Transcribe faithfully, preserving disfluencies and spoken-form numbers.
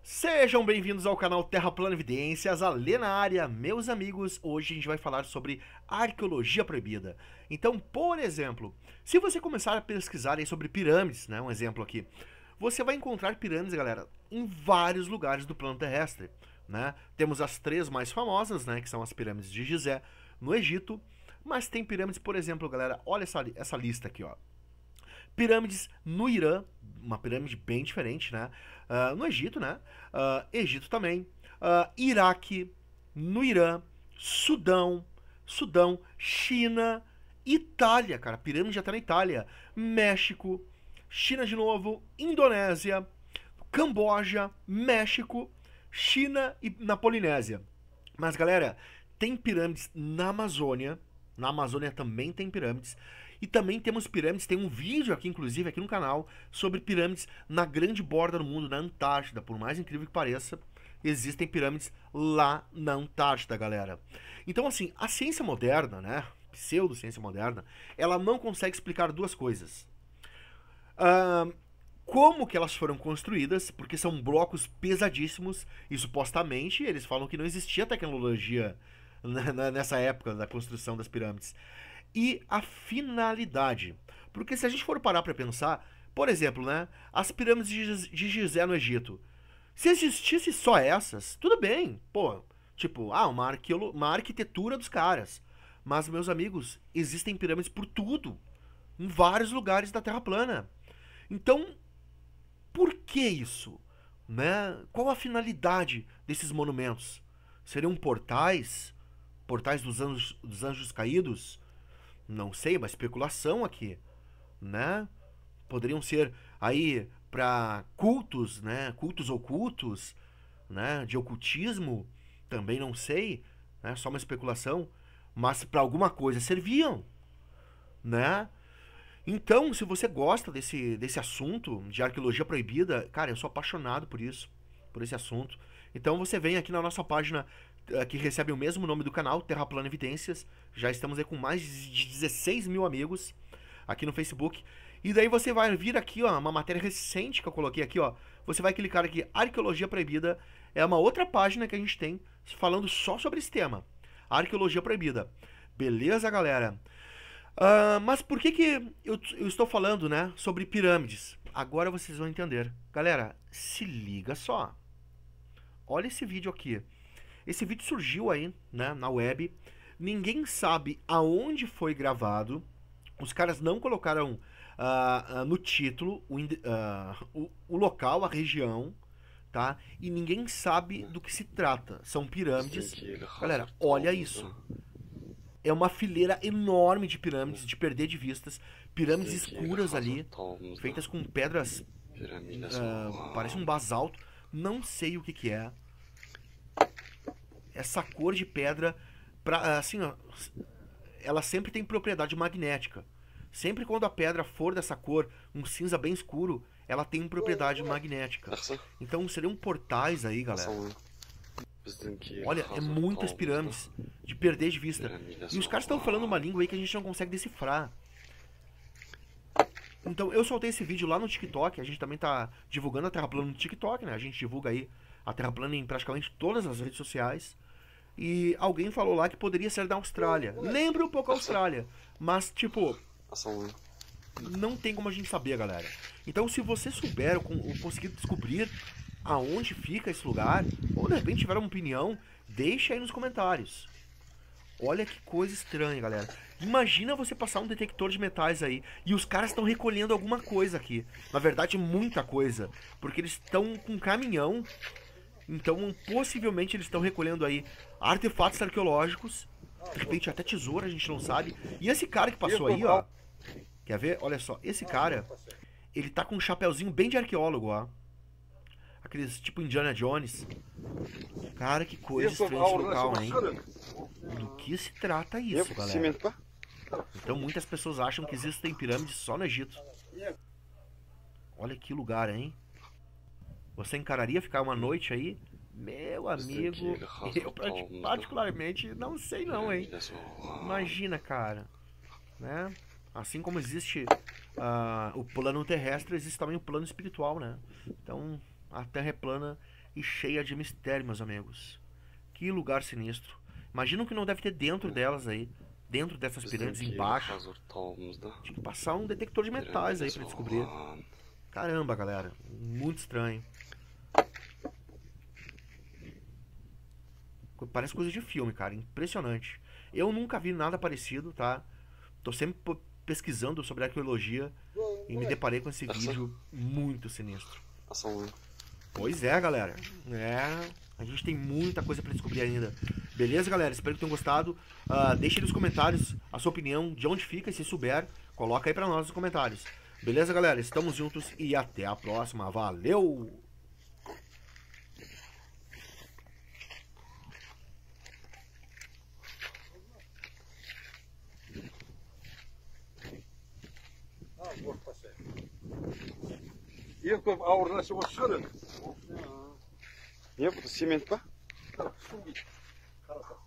Sejam bem-vindos ao canal Terra Plana Evidências, a Lê na área. Meus amigos, hoje a gente vai falar sobre arqueologia proibida. Então, por exemplo, se você começar a pesquisar aí sobre pirâmides, né, um exemplo aqui, você vai encontrar pirâmides, galera, em vários lugares do plano terrestre, né? Temos as três mais famosas, né, que são as pirâmides de Gizé, no Egito, mas tem pirâmides, por exemplo, galera, olha essa, essa lista aqui, ó. Pirâmides no Irã, uma pirâmide bem diferente, né? Uh, no Egito, né? Uh, Egito também. Uh, Iraque, no Irã, Sudão, Sudão, China, Itália, cara, pirâmide já tá na Itália. México, China de novo, Indonésia, Camboja, México, China e na Polinésia. Mas, galera, tem pirâmides na Amazônia. Na Amazônia também tem pirâmides. E também temos pirâmides, tem um vídeo aqui, inclusive, aqui no canal, sobre pirâmides na grande borda do mundo, na Antártida. Por mais incrível que pareça, existem pirâmides lá na Antártida, galera. Então, assim, a ciência moderna, né, pseudociência moderna, ela não consegue explicar duas coisas. Uh, como que elas foram construídas, porque são blocos pesadíssimos, e supostamente eles falam que não existia tecnologia nessa época da construção das pirâmides. E a finalidade. Porque se a gente for parar para pensar, por exemplo, né, as pirâmides de Gizé no Egito. Se existisse só essas, tudo bem. Pô, tipo, ah, uma, arqueolo uma arquitetura dos caras. Mas, meus amigos, existem pirâmides por tudo. Em vários lugares da Terra plana. Então, por que isso? Né? Qual a finalidade desses monumentos? Seriam portais? Portais dos anjos, dos anjos caídos? Não sei, uma especulação aqui, né? Poderiam ser aí para cultos, né? Cultos ocultos, né? De ocultismo, também não sei, né? Só uma especulação, mas para alguma coisa serviam, né? Então, se você gosta desse, desse assunto de arqueologia proibida, cara, eu sou apaixonado por isso, por esse assunto. Então você vem aqui na nossa página que recebe o mesmo nome do canal, Terra Plana Evidências. Já estamos aí com mais de dezesseis mil amigos aqui no Facebook. E daí você vai vir aqui, ó, uma matéria recente que eu coloquei aqui, ó. Você vai clicar aqui, Arqueologia Proibida. É uma outra página que a gente tem falando só sobre esse tema. Arqueologia Proibida. Beleza, galera? Uh, mas por que que eu, eu estou falando, né, sobre pirâmides? Agora vocês vão entender. Galera, se liga só. Olha esse vídeo aqui. Esse vídeo surgiu aí, né, na web. Ninguém sabe aonde foi gravado. Os caras não colocaram uh, uh, no título o, uh, o, o local, a região, tá? E ninguém sabe do que se trata. São pirâmides. Galera, olha isso. É uma fileira enorme de pirâmides, de perder de vistas. Pirâmides escuras ali, feitas com pedras, uh, parece um basalto. Não sei o que que é. Essa cor de pedra, pra, assim, ó, ela sempre tem propriedade magnética. Sempre quando a pedra for dessa cor, um cinza bem escuro, ela tem propriedade magnética. Então seriam portais aí, galera. Olha, é muitas pirâmides de perder de vista. E os caras estão falando uma língua aí que a gente não consegue decifrar. Então eu soltei esse vídeo lá no TikTok. A gente também tá divulgando a Terra Plana no TikTok, né? A gente divulga aí a Terra Plana em praticamente todas as redes sociais. E alguém falou lá que poderia ser da Austrália. Lembra um pouco a Austrália. Mas, tipo, não tem como a gente saber, galera. Então, se você souber ou conseguir descobrir aonde fica esse lugar, ou de repente tiver uma opinião, deixa aí nos comentários. Olha que coisa estranha, galera. Imagina você passar um detector de metais aí e os caras estão recolhendo alguma coisa aqui. Na verdade, muita coisa. Porque eles estão com um caminhão. Então, possivelmente, eles estão recolhendo aí artefatos arqueológicos. De repente, até tesoura, a gente não sabe. E esse cara que passou aí, ó. Quer ver? Olha só. Esse cara, ele tá com um chapéuzinho bem de arqueólogo, ó. Aqueles tipo Indiana Jones. Cara, que coisa estranha esse local, hein? Do que se trata isso, galera? Então, muitas pessoas acham que existem pirâmides só no Egito. Olha que lugar, hein? Você encararia ficar uma noite aí? Meu amigo, eu particularmente não sei não, hein? Imagina, cara, né? Assim como existe uh, o plano terrestre, existe também o plano espiritual, né? Então, a Terra é plana e cheia de mistério, meus amigos. Que lugar sinistro. Imagina o que não deve ter dentro delas aí. Dentro dessas pirâmides, embaixo. Tinha que passar um detector de metais aí pra descobrir. Caramba, galera. Muito estranho. Parece coisa de filme, cara. Impressionante. Eu nunca vi nada parecido, tá? Tô sempre pesquisando sobre arqueologia e me deparei com esse vídeo muito sinistro. Pois é, galera. É, a gente tem muita coisa pra descobrir ainda. Beleza, galera? Espero que tenham gostado. Uh, deixe nos comentários a sua opinião, de onde fica, e se souber, coloca aí pra nós nos comentários. Beleza, galera? Estamos juntos e até a próxima. Valeu! Hier komt oude rest wat schudden. Ja, wat is cement pa?